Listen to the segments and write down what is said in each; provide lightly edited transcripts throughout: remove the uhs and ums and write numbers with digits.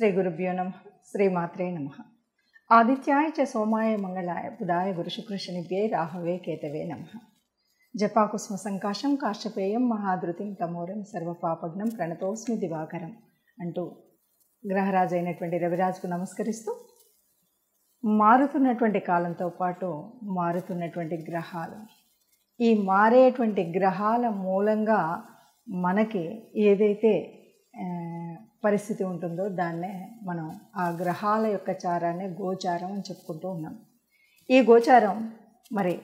శ్రీ గురుభ్యో నమః. శ్రీమాత్రే నమః. ఆదిత్యాయ చ సోమాయ మంగళాయ బుధాయ గురుశుక్రశనిభ్యే రాహవే కేతవే నమః. జపాకుస్మ సంకాశం కాశ్యపేయం మహాధృతిం తమోరం సర్వపాపగ్నం ప్రణతోస్మి దివాకరం అంటూ గ్రహరాజు అయినటువంటి రవిరాజుకు నమస్కరిస్తూ మారుతున్నటువంటి కాలంతో పాటు మారుతున్నటువంటి గ్రహాలు, ఈ మారేటువంటి గ్రహాల మూలంగా మనకి ఏదైతే పరిస్థితి ఉంటుందో దాన్నే మనం ఆ గ్రహాల యొక్క చారాన్ని గోచారం అని చెప్పుకుంటూ ఉన్నాం. ఈ గోచారం మరి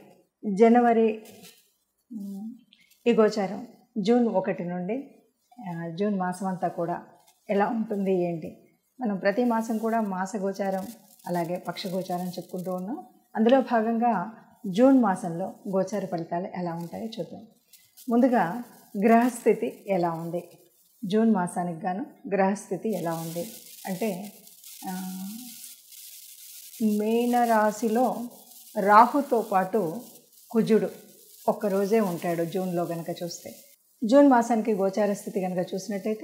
ఈ గోచారం జూన్ 1 నుండి జూన్ మాసం అంతా కూడా ఎలా ఉంటుంది ఏంటి, మనం ప్రతి మాసం కూడా మాస గోచారం అలాగే పక్ష గోచారం చెప్పుకుంటూ ఉన్నాం. అందులో భాగంగా జూన్ మాసంలో గోచార ఫలితాలు ఎలా ఉంటాయో చూద్దాం. ముందుగా గ్రహస్థితి ఎలా ఉంది, జూన్ మాసానికి గాను గ్రహస్థితి ఎలా ఉంది అంటే మీనరాశిలో రాహుతో పాటు కుజుడు ఒక్కరోజే ఉంటాడు జూన్లో కనుక చూస్తే. జూన్ మాసానికి గోచార స్థితి కనుక చూసినట్టయితే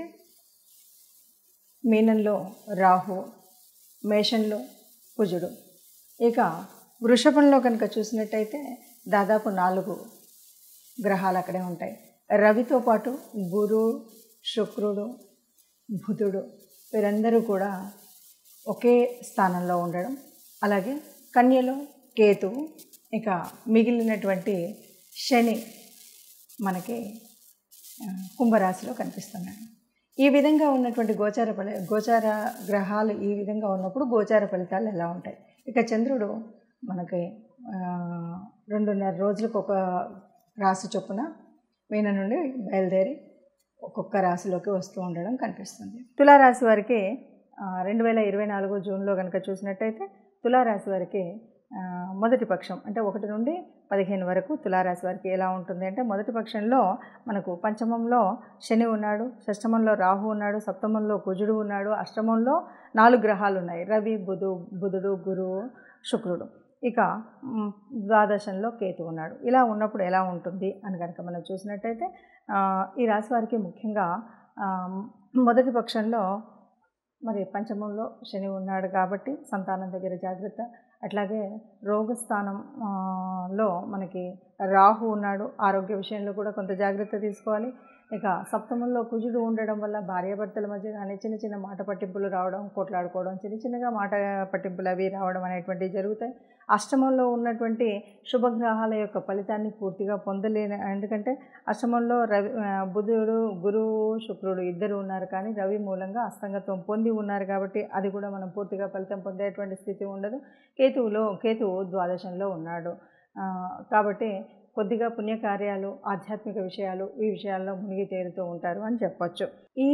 మీనంలో రాహు, మేషంలో కుజుడు. ఇక వృషభంలో కనుక చూసినట్టయితే దాదాపు 4 గ్రహాలు అక్కడే ఉంటాయి. రవితో పాటు గురు, శుక్రుడు, బుధుడు వీరందరూ కూడా ఒకే స్థానంలో ఉండడం, అలాగే కన్యలో కేతువు, ఇక మిగిలినటువంటి శని మనకి కుంభరాశిలో కనిపిస్తున్నాడు. ఈ విధంగా ఉన్నటువంటి గోచార గ్రహాలు ఈ విధంగా ఉన్నప్పుడు గోచార ఫలితాలు ఎలా ఉంటాయి. ఇక చంద్రుడు మనకి 2.5 రోజులకు ఒక రాశి చొప్పున మీన నుండి బయలుదేరి ఒక్కొక్క రాశిలోకి వస్తూ ఉండడం కనిపిస్తుంది. తులారాశి వారికి 2024 జూన్లో కనుక చూసినట్టయితే తులారాశి వారికి మొదటి పక్షం అంటే 1 నుండి 15 వరకు తులారాశి వారికి ఎలా ఉంటుంది అంటే, మొదటి పక్షంలో మనకు పంచమంలో శని ఉన్నాడు, షష్టమంలో రాహు ఉన్నాడు, సప్తమంలో కుజుడు ఉన్నాడు, అష్టమంలో 4 గ్రహాలు ఉన్నాయి, రవి, బుధుడు, గురువు, శుక్రుడు. ఇక ద్వాదశంలో కేతు ఉన్నాడు. ఇలా ఉన్నప్పుడు ఎలా ఉంటుంది అని కనుక మనం చూసినట్టయితే ఈ రాశి వారికి ముఖ్యంగా మొదటి పక్షంలో మరి పంచమంలో శని ఉన్నాడు కాబట్టి సంతానం దగ్గర జాగ్రత్త. అట్లాగే రోగస్థానంలో మనకి రాహు ఉన్నాడు, ఆరోగ్య విషయంలో కూడా కొంత జాగ్రత్త తీసుకోవాలి. ఇక సప్తమంలో కుజుడు ఉండడం వల్ల భార్యాభర్తల మధ్య కానీ చిన్న చిన్న మాట పట్టింపులు రావడం, కొట్లాడుకోవడం, చిన్నగా మాట పట్టింపులు అవి రావడం అనేటువంటివి జరుగుతాయి. అష్టమంలో ఉన్నటువంటి శుభగ్రహాల యొక్క ఫలితాన్ని పూర్తిగా పొందలేని, ఎందుకంటే అష్టమంలో రవి, బుధుడు, గురువు, శుక్రుడు ఇద్దరు ఉన్నారు, కానీ రవి మూలంగా అస్తంగత్వం పొంది ఉన్నారు కాబట్టి అది కూడా మనం పూర్తిగా ఫలితం పొందేటువంటి స్థితి ఉండదు. కేతువు ద్వాదశంలో ఉన్నాడు కాబట్టి కొద్దిగా పుణ్యకార్యాలు, ఆధ్యాత్మిక విషయాలు, ఈ విషయాల్లో మునిగి తేలుతూ ఉంటారు అని చెప్పచ్చు. ఈ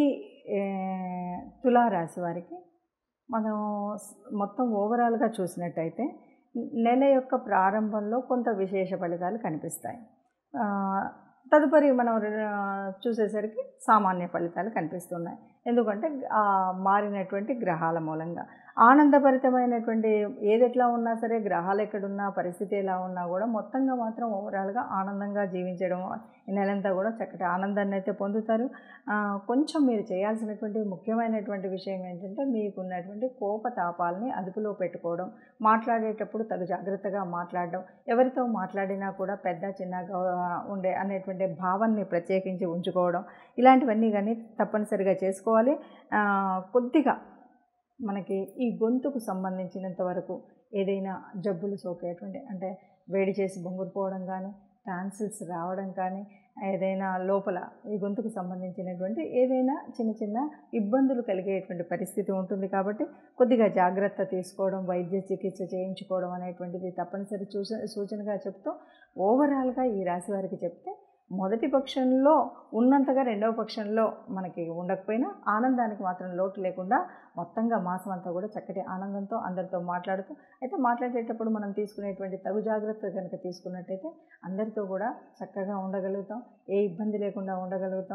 తులారాశి వారికి మనం మొత్తం ఓవరాల్గా చూసినట్టయితే నెల యొక్క ప్రారంభంలో కొంత విశేష ఫలితాలు కనిపిస్తాయి. తదుపరి మనం చూసేసరికి సామాన్య ఫలితాలు కనిపిస్తున్నాయి. ఎందుకంటే మారినటువంటి గ్రహాల మూలంగా ఆనందభరితమైనటువంటి ఏది ఎట్లా ఉన్నా సరే, గ్రహాలు ఎక్కడున్నా, పరిస్థితి ఎలా ఉన్నా కూడా మొత్తంగా మాత్రం ఓవరాల్గా ఆనందంగా జీవించడం, ఈ నెలంతా కూడా చక్కటి ఆనందాన్ని అయితే పొందుతారు. కొంచెం మీరు చేయాల్సినటువంటి ముఖ్యమైనటువంటి విషయం ఏంటంటే, మీకున్నటువంటి కోపతాపాలని అదుపులో పెట్టుకోవడం, మాట్లాడేటప్పుడు తగు జాగ్రత్తగా మాట్లాడడం, ఎవరితో మాట్లాడినా కూడా పెద్ద చిన్నగా ఉండే అనేటువంటి భావాన్ని ప్రత్యేకించి ఉంచుకోవడం, ఇలాంటివన్నీ కానీ తప్పనిసరిగా చేసుకోవాలి. కొద్దిగా మనకి ఈ గొంతుకు సంబంధించినంత వరకు ఏదైనా జబ్బులు సోకేటువంటి, అంటే వేడి చేసి బొంగురుపోవడం కానీ, టాన్సిల్స్ రావడం కానీ, ఏదైనా లోపల ఈ గొంతుకు సంబంధించినటువంటి ఏదైనా చిన్న ఇబ్బందులు కలిగేటువంటి పరిస్థితి ఉంటుంది. కాబట్టి కొద్దిగా జాగ్రత్త తీసుకోవడం, వైద్య చికిత్స చేయించుకోవడం అనేటువంటిది తప్పనిసరి సూచనగా చెప్తూ ఓవరాల్గా ఈ రాశి వారికి చెప్తే, మొదటి పక్షంలో ఉన్నంతగా రెండవ పక్షంలో మనకి ఉండకపోయినా ఆనందానికి మాత్రం లోటు లేకుండా మొత్తంగా మాసం అంతా కూడా చక్కటి ఆనందంతో అందరితో మాట్లాడుతూ, అయితే మాట్లాడేటప్పుడు మనం తీసుకునేటువంటి తగు జాగ్రత్త కనుక తీసుకున్నట్టయితే అందరితో కూడా చక్కగా ఉండగలుగుతాం, ఏ ఇబ్బంది లేకుండా ఉండగలుగుతాం.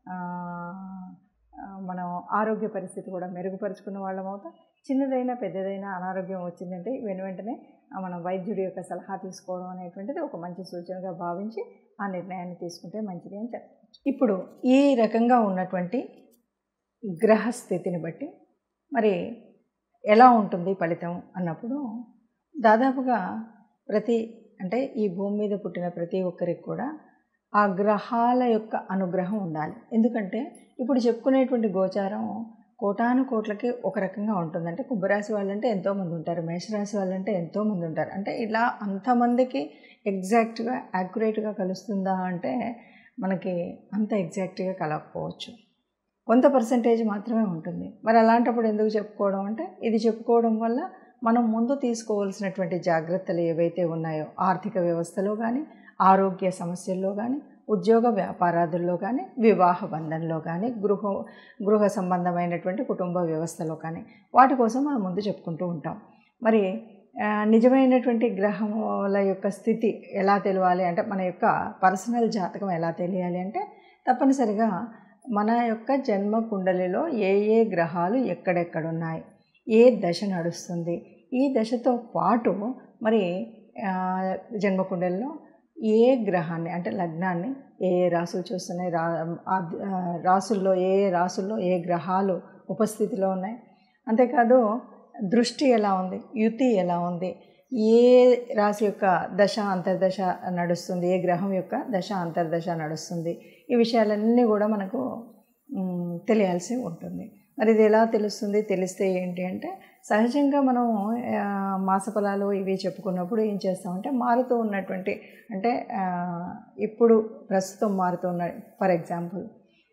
మనం ఆరోగ్య పరిస్థితి కూడా మెరుగుపరుచుకున్న వాళ్ళం అవుతాం. చిన్నదైనా పెద్దదైనా అనారోగ్యం వచ్చిందంటే వెంటనే మనం వైద్యుడి యొక్క సలహా తీసుకోవడం అనేటువంటిది ఒక మంచి సూచనగా భావించి ఆ నిర్ణయాన్ని తీసుకుంటే మంచిది అని చెప్పచ్చు. ఇప్పుడు ఈ రకంగా ఉన్నటువంటి గ్రహస్థితిని బట్టి మరి ఎలా ఉంటుంది ఫలితం అన్నప్పుడు దాదాపుగా అంటే ఈ భూమి మీద పుట్టిన ప్రతి ఒక్కరికి కూడా ఆ గ్రహాల యొక్క అనుగ్రహం ఉండాలి. ఎందుకంటే ఇప్పుడు చెప్పుకునేటువంటి గోచారం కోటాను కోట్లకి ఒక రకంగా ఉంటుంది. అంటే కుంభరాశి వాళ్ళంటే ఎంతోమంది ఉంటారు, మేషరాశి వాళ్ళంటే ఎంతోమంది ఉంటారు. అంటే ఇలా అంతమందికి ఎగ్జాక్ట్గా యాక్యురేట్గా కలుస్తుందా అంటే మనకి అంత ఎగ్జాక్ట్గా కలగకపోవచ్చు, కొంత పర్సంటేజ్ మాత్రమే ఉంటుంది. మరి అలాంటప్పుడు ఎందుకు చెప్పుకోవడం అంటే ఇది చెప్పుకోవడం వల్ల మనం ముందు తీసుకోవాల్సినటువంటి జాగ్రత్తలు ఏవైతే ఉన్నాయో ఆర్థిక వ్యవస్థలో కానీ, ఆరోగ్య సమస్యల్లో కానీ, ఉద్యోగ వ్యాపారాదుల్లో కానీ, వివాహ బంధంలో కానీ, గృహ సంబంధమైనటువంటి కుటుంబ వ్యవస్థలో కానీ వాటి కోసం మనం ముందు చెప్పుకుంటూ ఉంటాం. మరి నిజమైనటువంటి గ్రహముల యొక్క స్థితి ఎలా తెలియాలి అంటే మన యొక్క పర్సనల్ జాతకం ఎలా తెలియాలి అంటే తప్పనిసరిగా మన యొక్క జన్మ కుండలిలో ఏ గ్రహాలు ఎక్కడెక్కడున్నాయి, ఏ దశ నడుస్తుంది, ఈ దశతో పాటు మరి జన్మకుండలిలో ఏ గ్రహాన్ని అంటే లగ్నాన్ని ఏ రాసులు చూస్తున్నాయి, రాసుల్లో రాసుల్లో ఏ గ్రహాలు ఉపస్థితిలో ఉన్నాయి, అంతేకాదు దృష్టి ఎలా ఉంది, యుతి ఎలా ఉంది, ఏ రాశి యొక్క దశ అంతర్దశ నడుస్తుంది, ఏ గ్రహం యొక్క దశ అంతర్దశ నడుస్తుంది, ఈ విషయాలన్నీ కూడా మనకు తెలియాల్సి ఉంటుంది. మరి ఇది ఎలా తెలుస్తుంది, తెలిస్తే ఏంటి అంటే సహజంగా మనం మాసఫలాలు ఇవి చెప్పుకున్నప్పుడు ఏం చేస్తామంటే మారుతూ ఉన్నటువంటి అంటే ఇప్పుడు ప్రస్తుతం మారుతూ ఉన్న ఫర్ ఎగ్జాంపుల్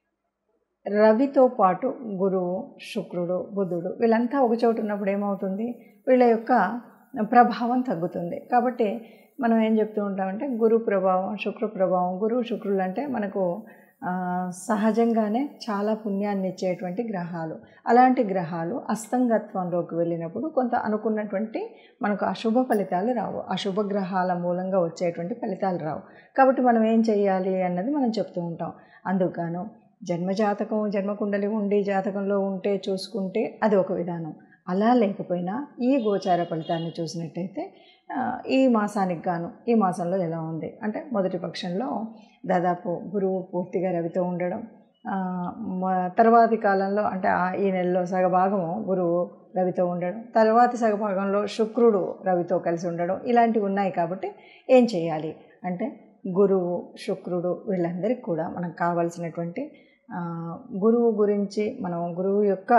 రవితో పాటు గురువు, శుక్రుడు, బుధుడు వీళ్ళంతా ఒక చోట ఉన్నప్పుడు ఏమవుతుంది, వీళ్ళ యొక్క ప్రభావం తగ్గుతుంది. కాబట్టి మనం ఏం చెప్తూ ఉంటామంటే గురు ప్రభావం, శుక్ర ప్రభావం, గురువు శుక్రులు అంటే మనకు సహజంగానే చాలా పుణ్యాన్ని ఇచ్చేటువంటి గ్రహాలు. అలాంటి గ్రహాలు అస్తంగత్వంలోకి వెళ్ళినప్పుడు కొంత అనుకున్నటువంటి మనకు అశుభ ఫలితాలు రావు, అశుభ గ్రహాల మూలంగా వచ్చేటువంటి ఫలితాలు రావు. కాబట్టి మనం ఏం చేయాలి అన్నది మనం చెప్తూ ఉంటాం. అందుకను జన్మజాతకం జన్మకుండలి ఉండి జాతకంలో ఉంటే చూసుకుంటే అది ఒక విధానం. అలా లేకపోయినా ఈ గోచార ఫలితాన్ని చూసినట్టయితే ఈ మాసానికి గాను ఈ మాసంలో ఎలా ఉంది అంటే మొదటి పక్షంలో దాదాపు గురువు పూర్తిగా రవితో ఉండడం, తర్వాతి కాలంలో అంటే ఈ నెలలో సగభాగము గురువు రవితో ఉండడం, తర్వాతి సగభాగంలో శుక్రుడు రవితో కలిసి ఉండడం ఇలాంటివి ఉన్నాయి. కాబట్టి ఏం చేయాలి అంటే గురువు, శుక్రుడు వీళ్ళందరికీ కూడా మనకు కావాల్సినటువంటి గురువు గురించి మనం గురువు యొక్క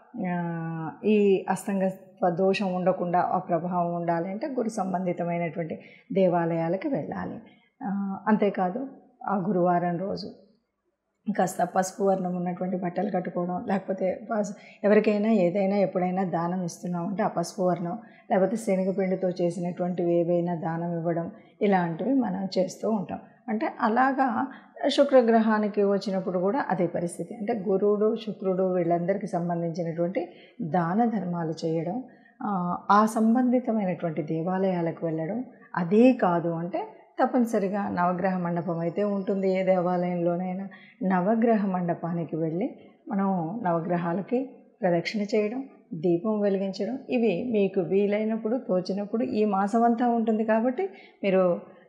ఈ అస్తంగత్వ దోషం ఉండకుండా ఆ ప్రభావం ఉండాలి అంటే గురు సంబంధితమైనటువంటి దేవాలయాలకు వెళ్ళాలి. అంతేకాదు ఆ గురువారం రోజు కాస్త పసుపు వర్ణం ఉన్నటువంటి బట్టలు కట్టుకోవడం, లేకపోతే ఎవరికైనా ఏదైనా ఎప్పుడైనా దానం ఇస్తున్నామంటే ఆ పసుపు వర్ణం, లేకపోతే శనగపిండితో చేసినటువంటివి ఏవైనా దానం ఇవ్వడం ఇలాంటివి మనం చేస్తూ ఉంటాం. అంటే అలాగా శుక్రగ్రహానికి వచ్చినప్పుడు కూడా అదే పరిస్థితి. అంటే గురువుడు, శుక్రుడు వీళ్ళందరికీ సంబంధించినటువంటి దాన ధర్మాలు చేయడం, ఆ సంబంధితమైనటువంటి దేవాలయాలకు వెళ్ళడం. అదే కాదు అంటే తప్పనిసరిగా నవగ్రహ మండపం అయితే ఉంటుంది ఏ దేవాలయంలోనైనా, నవగ్రహ మండపానికి వెళ్ళి మనం నవగ్రహాలకి ప్రదక్షిణ చేయడం, దీపం వెలిగించడం, ఇవి మీకు వీలైనప్పుడు తోచినప్పుడు ఈ మాసం అంతా ఉంటుంది. కాబట్టి మీరు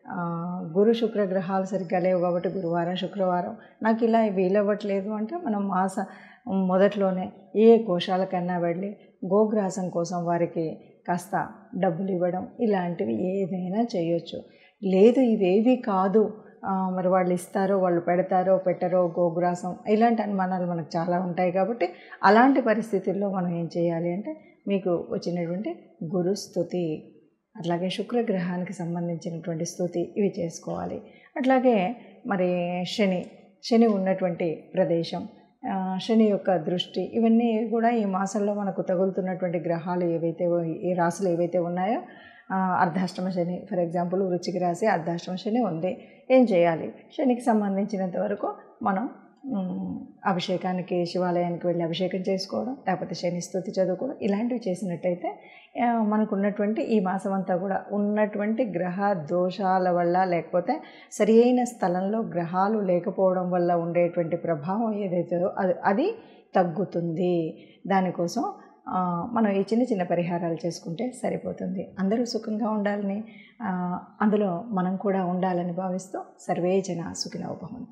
గురు శుక్ర గ్రహాలు సరిగ్గా లేవు కాబట్టి గురువారం, శుక్రవారం నాకు ఇలా వీలవ్వట్లేదు అంటే మనం మొదట్లోనే ఏ కోశాలకన్నా వెళ్ళి గోగ్రాసం కోసం వారికి కాస్త డబ్బులు ఇవ్వడం ఇలాంటివి ఏదైనా చేయొచ్చు. లేదు ఇవేవి కాదు మరి వాళ్ళు ఇస్తారో వాళ్ళు పెడతారో పెట్టరో గోగ్రాసం ఇలాంటి అనుమానాలు మనకు చాలా ఉంటాయి. కాబట్టి అలాంటి పరిస్థితుల్లో మనం ఏం చేయాలి అంటే మీకు వచ్చినటువంటి గురు స్తుతి, అట్లాగే శుక్రగ్రహానికి సంబంధించినటువంటి స్తుతి ఇవి చేసుకోవాలి. అట్లాగే మరి శని ఉన్నటువంటి ప్రదేశం, శని యొక్క దృష్టి ఇవన్నీ కూడా ఈ మాసంలో మనకు తగులుతున్నటువంటి గ్రహాలు ఏవైతే ఈ రాశులు ఏవైతే ఉన్నాయో అర్ధాష్టమ శని ఫర్ ఎగ్జాంపుల్ వృశ్చిక రాశి అర్ధాష్టమ శని ఉంది. ఏం చేయాలి, శనికి సంబంధించినంత వరకు మనం అభిషేకానికి శివాలయానికి వెళ్ళి అభిషేకం చేసుకోవడం, లేకపోతే శని స్తుతి చదువుకోవడం ఇలాంటివి చేసినట్టయితే మనకు ఉన్నటువంటి ఈ మాసం అంతా కూడా ఉన్నటువంటి గ్రహ దోషాల వల్ల లేకపోతే సరి అయిన స్థలంలో గ్రహాలు లేకపోవడం వల్ల ఉండేటువంటి ప్రభావం ఏదైతే అది తగ్గుతుంది. దానికోసం మనం ఈ చిన్న చిన్న పరిహారాలు చేసుకుంటే సరిపోతుంది. అందరూ సుఖంగా ఉండాలని అందులో మనం కూడా ఉండాలని భావిస్తూ సర్వే జన సుఖినో భవంతు.